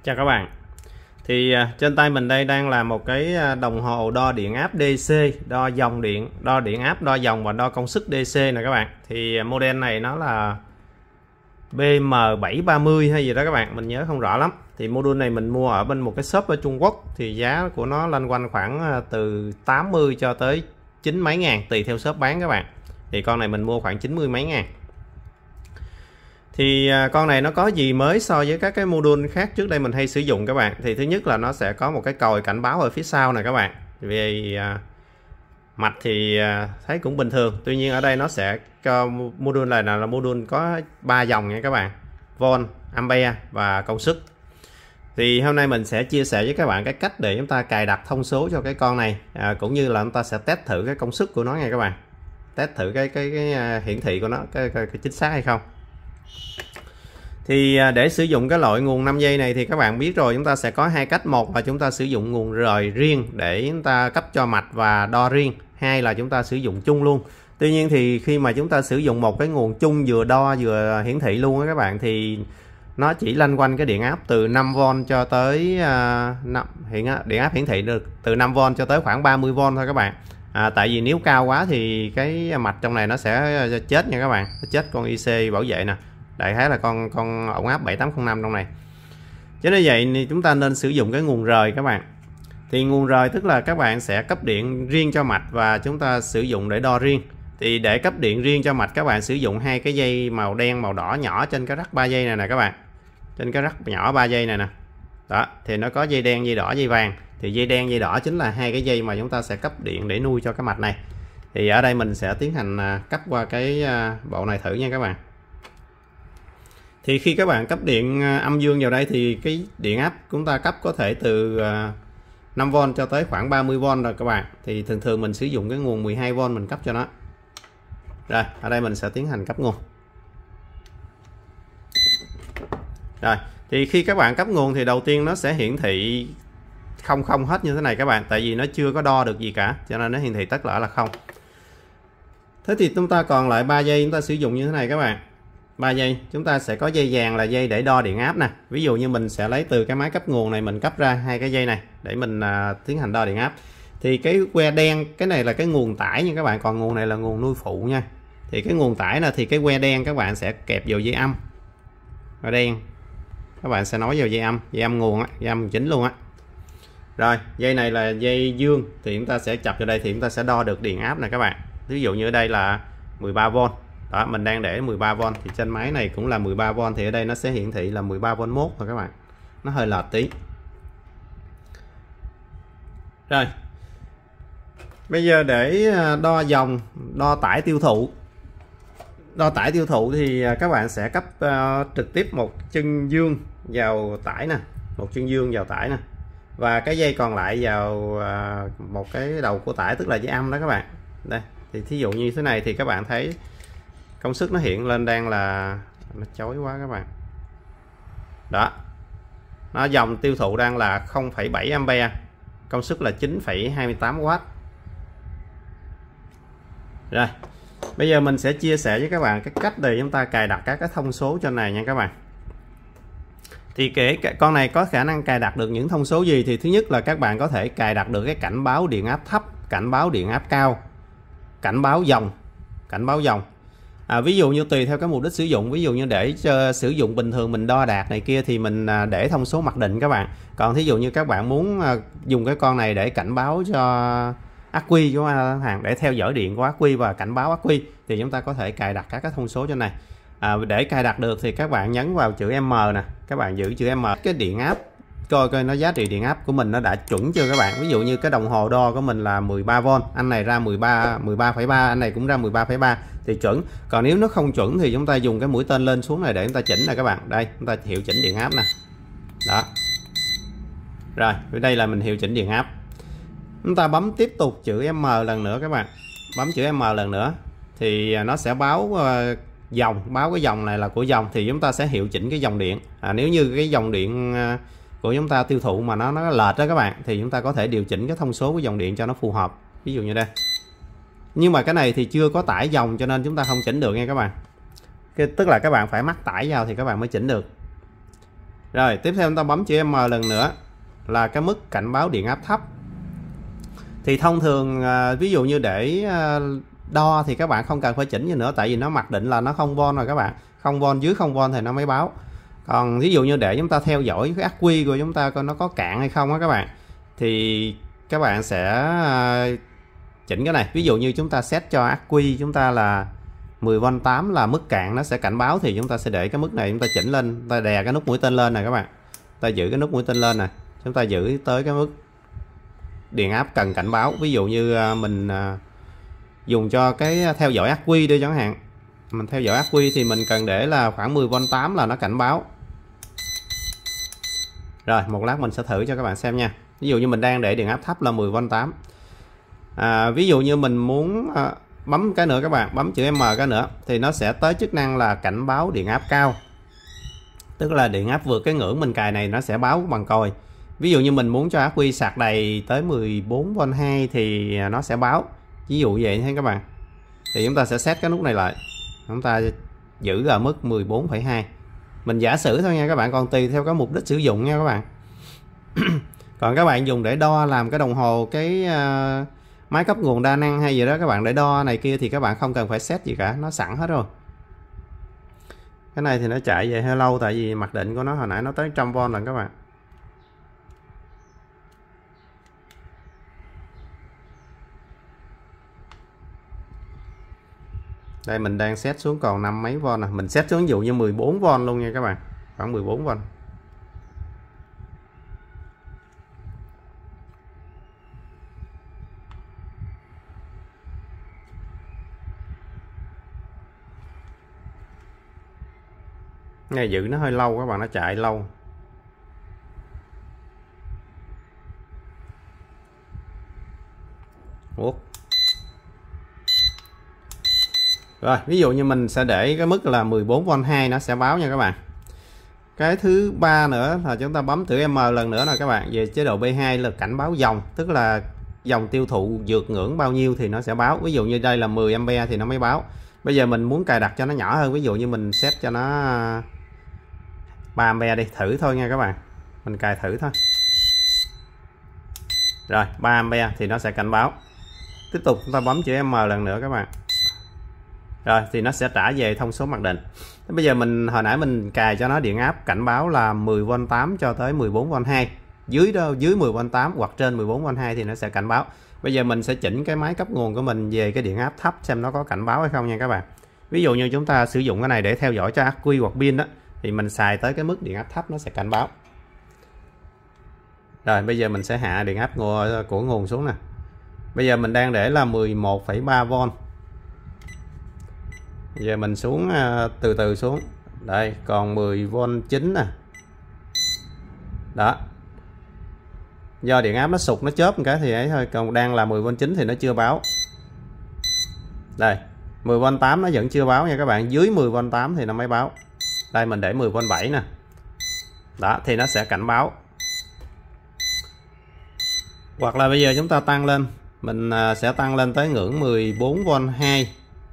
Chào các bạn. Thì trên tay mình đây đang là một cái đồng hồ đo điện áp DC, đo dòng điện, đo điện áp, đo dòng và đo công suất DC nè các bạn. Thì model này nó là BM730 hay gì đó các bạn, mình nhớ không rõ lắm. Thì module này mình mua ở bên một cái shop ở Trung Quốc, thì giá của nó loanh quanh khoảng từ 80 cho tới 9 mấy ngàn tùy theo shop bán các bạn. Thì con này mình mua khoảng 90 mấy ngàn. Thì con này nó có gì mới so với các cái module khác trước đây mình hay sử dụng các bạn. Thì thứ nhất là nó sẽ có một cái còi cảnh báo ở phía sau này các bạn. Vì mạch thì thấy cũng bình thường. Tuy nhiên ở đây nó sẽ cho module này là module có 3 dòng nha các bạn: volt, ampere và công suất. Thì hôm nay mình sẽ chia sẻ với các bạn cái cách để chúng ta cài đặt thông số cho cái con này, cũng như là chúng ta sẽ test thử cái công suất của nó nha các bạn, test thử cái hiển thị của nó cái chính xác hay không. Thì để sử dụng cái loại nguồn 5 giây này thì các bạn biết rồi, chúng ta sẽ có hai cách. Một là chúng ta sử dụng nguồn rời riêng để chúng ta cấp cho mạch và đo riêng, hai là chúng ta sử dụng chung luôn. Tuy nhiên thì khi mà chúng ta sử dụng một cái nguồn chung vừa đo vừa hiển thị luôn á các bạn, thì nó chỉ loanh quanh cái điện áp từ 5V cho tới điện áp hiển thị được từ 5V cho tới khoảng 30V thôi các bạn. Tại vì nếu cao quá thì cái mạch trong này nó sẽ chết nha các bạn, nó chết con IC bảo vệ nè, đại khái là con ổn áp 7805 trong này. Cho nên vậy thì chúng ta nên sử dụng cái nguồn rời các bạn. Thì nguồn rời tức là các bạn sẽ cấp điện riêng cho mạch và chúng ta sử dụng để đo riêng. Thì để cấp điện riêng cho mạch các bạn sử dụng hai cái dây màu đen màu đỏ nhỏ trên cái rắc 3 giây này nè các bạn, trên cái rắc nhỏ 3 giây này nè. Đó, thì nó có dây đen, dây đỏ, dây vàng. Thì dây đen, dây đỏ chính là hai cái dây mà chúng ta sẽ cấp điện để nuôi cho cái mạch này. Thì ở đây mình sẽ tiến hành cấp qua cái bộ này thử nha các bạn. Thì khi các bạn cấp điện âm dương vào đây thì cái điện áp chúng ta cấp có thể từ 5V cho tới khoảng 30V rồi các bạn. Thì thường thường mình sử dụng cái nguồn 12V mình cấp cho nó. Rồi, ở đây mình sẽ tiến hành cấp nguồn. Rồi, thì khi các bạn cấp nguồn thì đầu tiên nó sẽ hiển thị không hết như thế này các bạn, tại vì nó chưa có đo được gì cả, cho nên nó hiển thị tất cả là không. Thế thì chúng ta còn lại 3 giây chúng ta sử dụng như thế này các bạn. 3 giây chúng ta sẽ có dây vàng là dây để đo điện áp nè. Ví dụ như mình sẽ lấy từ cái máy cấp nguồn này, mình cấp ra hai cái dây này để mình tiến hành đo điện áp. Thì cái que đen, cái này là cái nguồn tải nha các bạn, còn nguồn này là nguồn nuôi phụ nha. Thì cái nguồn tải là thì cái que đen các bạn sẽ kẹp vào dây âm, que đen các bạn sẽ nối vào dây âm nguồn á, dây âm chính luôn á. Rồi dây này là dây dương thì chúng ta sẽ chập vào đây thì chúng ta sẽ đo được điện áp này các bạn. Ví dụ như ở đây là 13V. Đó, mình đang để 13V thì trên máy này cũng là 13V, thì ở đây nó sẽ hiển thị là 13V1 thôi các bạn, nó hơi lệch tí. Rồi bây giờ để đo dòng, đo tải tiêu thụ. Đo tải tiêu thụ thì các bạn sẽ cấp trực tiếp một chân dương vào tải nè, một chân dương vào tải nè, và cái dây còn lại vào một cái đầu của tải, tức là dây âm đó các bạn. Đây thì thí dụ như thế này thì các bạn thấy công suất nó hiện lên đang là, nó chói quá các bạn. Đó, nó dòng tiêu thụ đang là 0,7A, công suất là 9,28W. Rồi bây giờ mình sẽ chia sẻ với các bạn cái cách để chúng ta cài đặt các cái thông số trên này nha các bạn. Thì con này có khả năng cài đặt được những thông số gì? Thì thứ nhất là các bạn có thể cài đặt được cái cảnh báo điện áp thấp, cảnh báo điện áp cao, cảnh báo dòng, ví dụ như tùy theo cái mục đích sử dụng. Ví dụ như để sử dụng bình thường mình đo đạt này kia thì mình để thông số mặc định các bạn. Còn thí dụ như các bạn muốn dùng cái con này để cảnh báo cho ắc quy của hàng, để theo dõi điện của ắc quy và cảnh báo ắc quy, thì chúng ta có thể cài đặt các cái thông số trên này. Để cài đặt được thì các bạn nhấn vào chữ M nè, các bạn giữ chữ M, cái điện áp, coi nó giá trị điện áp của mình nó đã chuẩn chưa các bạn. Ví dụ như cái đồng hồ đo của mình là 13V, anh này ra 13,3, anh này cũng ra 13,3 thì chuẩn. Còn nếu nó không chuẩn thì chúng ta dùng cái mũi tên lên xuống này để chúng ta chỉnh nè các bạn. Đây chúng ta hiệu chỉnh điện áp nè. Đó, rồi đây là mình hiệu chỉnh điện áp. Chúng ta bấm tiếp tục chữ M lần nữa các bạn, bấm chữ M lần nữa thì nó sẽ báo dòng, báo cái dòng này là của dòng, thì chúng ta sẽ hiệu chỉnh cái dòng điện. Nếu như cái dòng điện của chúng ta tiêu thụ mà nó lệch đó các bạn, thì chúng ta có thể điều chỉnh cái thông số của dòng điện cho nó phù hợp. Ví dụ như đây, nhưng mà cái này thì chưa có tải dòng cho nên chúng ta không chỉnh được nha các bạn. Tức là các bạn phải mắc tải vào thì các bạn mới chỉnh được. Rồi tiếp theo chúng ta bấm chữ M lần nữa là cái mức cảnh báo điện áp thấp. Thì thông thường ví dụ như để đo thì các bạn không cần phải chỉnh gì nữa, tại vì nó mặc định là nó 0V rồi các bạn, 0V dưới 0V thì nó mới báo. Còn ví dụ như để chúng ta theo dõi cái ắc quy của chúng ta coi nó có cạn hay không á các bạn, thì các bạn sẽ chỉnh cái này. Ví dụ như chúng ta set cho ắc quy chúng ta là 10V8 là mức cạn, nó sẽ cảnh báo, thì chúng ta sẽ để cái mức này, chúng ta chỉnh lên, chúng ta đè cái nút mũi tên lên này các bạn, ta giữ cái nút mũi tên lên này, chúng ta giữ tới cái mức điện áp cần cảnh báo. Ví dụ như mình dùng cho cái theo dõi ắc quy đi chẳng hạn, mình theo dõi ắc quy thì mình cần để là khoảng 10V8 là nó cảnh báo. Rồi một lát mình sẽ thử cho các bạn xem nha. Ví dụ như mình đang để điện áp thấp là 10V8. Ví dụ như mình muốn bấm cái nữa các bạn, bấm chữ M cái nữa thì nó sẽ tới chức năng là cảnh báo điện áp cao, tức là điện áp vượt cái ngưỡng mình cài này nó sẽ báo bằng còi. Ví dụ như mình muốn cho ắc quy sạc đầy tới 14V2 thì nó sẽ báo, ví dụ vậy thế các bạn. Thì chúng ta sẽ set cái nút này lại, chúng ta giữ ở mức 14,2. Mình giả sử thôi nha các bạn, còn tùy theo cái mục đích sử dụng nha các bạn. Còn các bạn dùng để đo làm cái đồng hồ, cái máy cấp nguồn đa năng hay gì đó các bạn, để đo này kia thì các bạn không cần phải set gì cả, nó sẵn hết rồi. Cái này thì nó chạy về hơi lâu, tại vì mặc định của nó hồi nãy nó tới 100V lần các bạn. Đây mình đang set xuống còn 5 mấy V nè, mình set xuống ví dụ như 14V luôn nha các bạn, khoảng 14V. Này giữ nó hơi lâu các bạn, nó chạy lâu. Ủa. Rồi ví dụ như mình sẽ để cái mức là 14V2 nó sẽ báo nha các bạn. Cái thứ ba nữa là chúng ta bấm chữ M lần nữa nè các bạn, về chế độ B2 là cảnh báo dòng, tức là dòng tiêu thụ vượt ngưỡng bao nhiêu thì nó sẽ báo. Ví dụ như đây là 10A thì nó mới báo. Bây giờ mình muốn cài đặt cho nó nhỏ hơn, ví dụ như mình set cho nó 3A đi, thử thôi nha các bạn, mình cài thử thôi. Rồi 3A thì nó sẽ cảnh báo. Tiếp tục chúng ta bấm chữ M lần nữa các bạn. Rồi thì nó sẽ trả về thông số mặc định. Bây giờ mình hồi nãy mình cài cho nó điện áp cảnh báo là 10V8 cho tới 14V2, dưới 10V8 hoặc trên 14V2 thì nó sẽ cảnh báo. Bây giờ mình sẽ chỉnh cái máy cấp nguồn của mình về cái điện áp thấp xem nó có cảnh báo hay không nha các bạn. Ví dụ như chúng ta sử dụng cái này để theo dõi cho ắc quy hoặc pin đó, thì mình xài tới cái mức điện áp thấp nó sẽ cảnh báo. Rồi bây giờ mình sẽ hạ điện áp của nguồn xuống nè. Bây giờ mình đang để là 11,3V. Giờ mình xuống từ từ xuống. Đây còn 10V9 nè. Đó. Do điện áp nó sụt nó chớp một cái thì ấy thôi, còn đang là 10V9 thì nó chưa báo. Đây, 10V8 nó vẫn chưa báo nha các bạn, dưới 10V8 thì nó mới báo. Đây mình để 10V7 nè. Đó thì nó sẽ cảnh báo. Hoặc là bây giờ chúng ta tăng lên, mình sẽ tăng lên tới ngưỡng 14V2.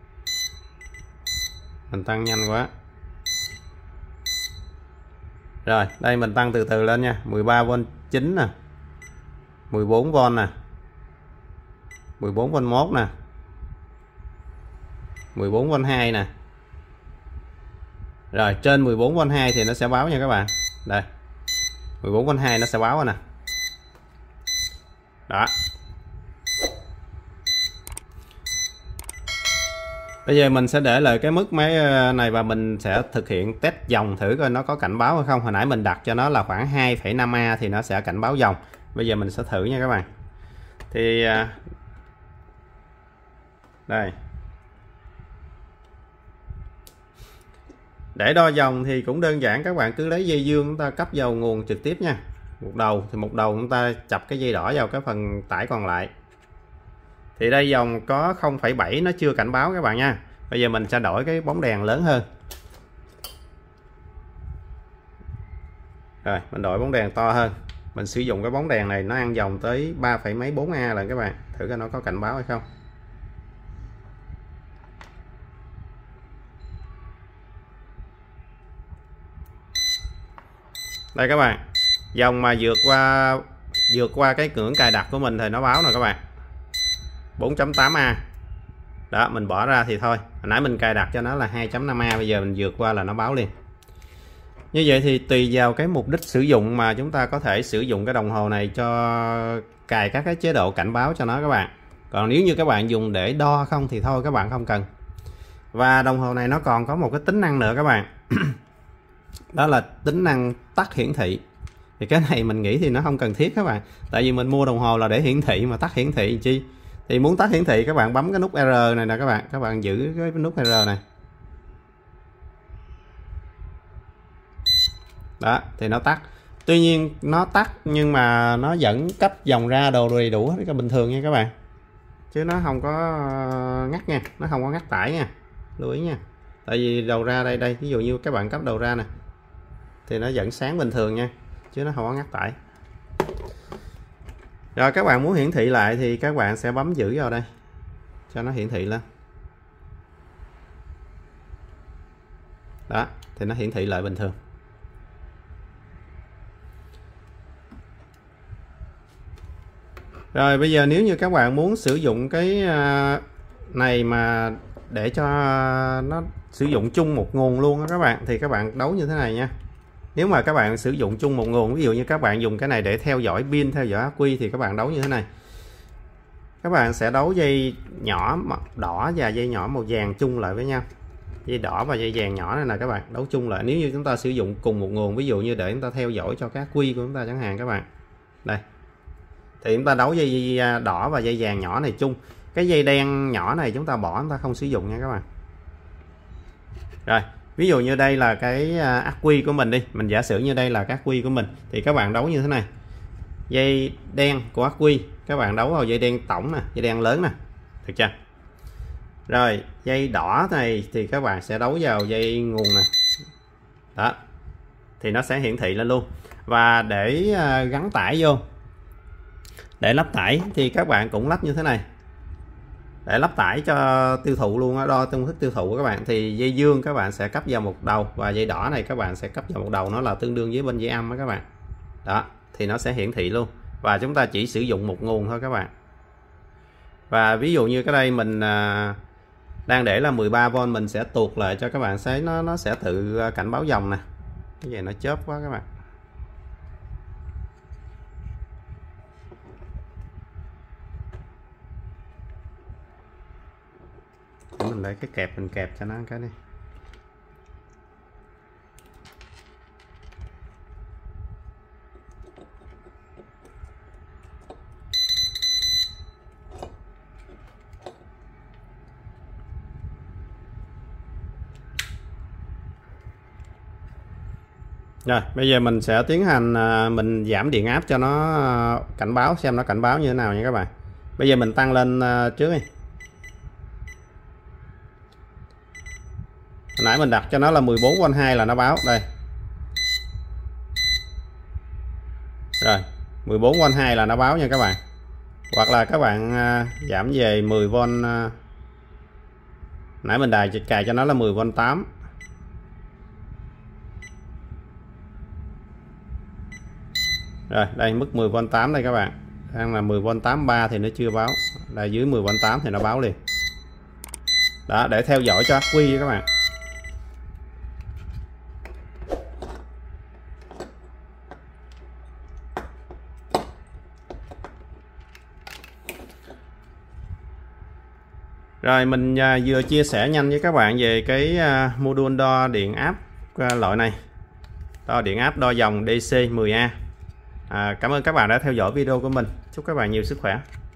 Mình tăng nhanh quá. Rồi đây mình tăng từ từ lên nha, 13V9 nè, 14V nè, 14V1 nè, 14V2 nè. Rồi trên 14V2 thì nó sẽ báo nha các bạn. Đây 14V2 nó sẽ báo rồi nè. Đó. Bây giờ mình sẽ để lại cái mức máy này và mình sẽ thực hiện test dòng thử coi nó có cảnh báo hay không. Hồi nãy mình đặt cho nó là khoảng 2,5A thì nó sẽ cảnh báo dòng. Bây giờ mình sẽ thử nha các bạn. Thì đây. Để đo dòng thì cũng đơn giản, các bạn cứ lấy dây dương chúng ta cấp vào nguồn trực tiếp nha. Một đầu thì một đầu chúng ta chập cái dây đỏ vào cái phần tải còn lại. Thì đây dòng có 0,7 nó chưa cảnh báo các bạn nha. Bây giờ mình sẽ đổi cái bóng đèn lớn hơn. Rồi mình đổi bóng đèn to hơn. Mình sử dụng cái bóng đèn này nó ăn dòng tới 3 mấy 4A lần các bạn. Thử coi nó có cảnh báo hay không. Đây các bạn, dòng mà vượt qua cái ngưỡng cài đặt của mình thì nó báo nè các bạn, 4.8A. Đó, mình bỏ ra thì thôi, hồi nãy mình cài đặt cho nó là 2.5A, bây giờ mình vượt qua là nó báo liền. Như vậy thì tùy vào cái mục đích sử dụng mà chúng ta có thể sử dụng cái đồng hồ này cho cài các cái chế độ cảnh báo cho nó các bạn. Còn nếu như các bạn dùng để đo không thì thôi các bạn không cần. Và đồng hồ này nó còn có một cái tính năng nữa các bạn. Đó là tính năng tắt hiển thị. Thì cái này mình nghĩ thì nó không cần thiết các bạn. Tại vì mình mua đồng hồ là để hiển thị mà tắt hiển thị chi. Thì muốn tắt hiển thị các bạn bấm cái nút R này nè các bạn. Các bạn giữ cái nút R này. Đó, thì nó tắt. Tuy nhiên nó tắt nhưng mà nó vẫn cấp dòng ra đồ đầy đủ hết, cái bình thường nha các bạn. Chứ nó không có ngắt nha, nó không có ngắt tải nha. Lưu ý nha. Tại vì đầu ra đây, ví dụ như các bạn cấp đầu ra nè thì nó vẫn sáng bình thường nha, chứ nó không có ngắt tải. Rồi các bạn muốn hiển thị lại thì các bạn sẽ bấm giữ vào đây cho nó hiển thị lên. Đó, thì nó hiển thị lại bình thường. Rồi bây giờ nếu như các bạn muốn sử dụng cái này mà để cho nó sử dụng chung một nguồn luôn đó các bạn, thì các bạn đấu như thế này nha. Nếu mà các bạn sử dụng chung một nguồn, ví dụ như các bạn dùng cái này để theo dõi pin, theo dõi ắc quy, thì các bạn đấu như thế này. Các bạn sẽ đấu dây nhỏ đỏ và dây nhỏ màu vàng chung lại với nhau. Dây đỏ và dây vàng nhỏ này là các bạn đấu chung lại. Nếu như chúng ta sử dụng cùng một nguồn, ví dụ như để chúng ta theo dõi cho các quy của chúng ta chẳng hạn các bạn. Đây. Thì chúng ta đấu dây đỏ và dây vàng nhỏ này chung. Cái dây đen nhỏ này chúng ta bỏ, chúng ta không sử dụng nha các bạn. Rồi, ví dụ như đây là cái ắc quy của mình đi, mình giả sử như đây là cái ắc quy của mình, thì các bạn đấu như thế này. Dây đen của ắc quy các bạn đấu vào dây đen tổng nè, dây đen lớn nè, được chưa? Rồi dây đỏ này thì các bạn sẽ đấu vào dây nguồn nè. Đó, thì nó sẽ hiển thị lên luôn. Và để gắn tải vô, để lắp tải thì các bạn cũng lắp như thế này. Để lắp tải cho tiêu thụ luôn đó, đo công thức tiêu thụ của các bạn, thì dây dương các bạn sẽ cấp vào một đầu, và dây đỏ này các bạn sẽ cấp vào một đầu, nó là tương đương với bên dây âm đó các bạn. Đó, thì nó sẽ hiển thị luôn. Và chúng ta chỉ sử dụng một nguồn thôi các bạn. Và ví dụ như cái đây mình đang để là 13V, mình sẽ tuột lại cho các bạn thấy nó sẽ tự cảnh báo dòng nè. Cái này nó chớp quá các bạn. Mình lấy cái kẹp, mình kẹp cho nó cái này. Rồi bây giờ mình sẽ tiến hành mình giảm điện áp cho nó cảnh báo, xem nó cảnh báo như thế nào nha các bạn. Bây giờ mình tăng lên trước đi. Hồi nãy mình đặt cho nó là 14V2 là nó báo đây. Rồi 14V2 là nó báo nha các bạn. Hoặc là các bạn giảm về 10V. Nãy mình cài cho nó là 10V8. Rồi đây mức 10V8 đây các bạn. Đang là 10V83 thì nó chưa báo. Đây dưới 10V8 thì nó báo liền. Đó, để theo dõi cho ắc quy các bạn. Rồi mình vừa chia sẻ nhanh với các bạn về cái module đo điện áp loại này. Đo điện áp đo dòng DC 10A. Cảm ơn các bạn đã theo dõi video của mình. Chúc các bạn nhiều sức khỏe.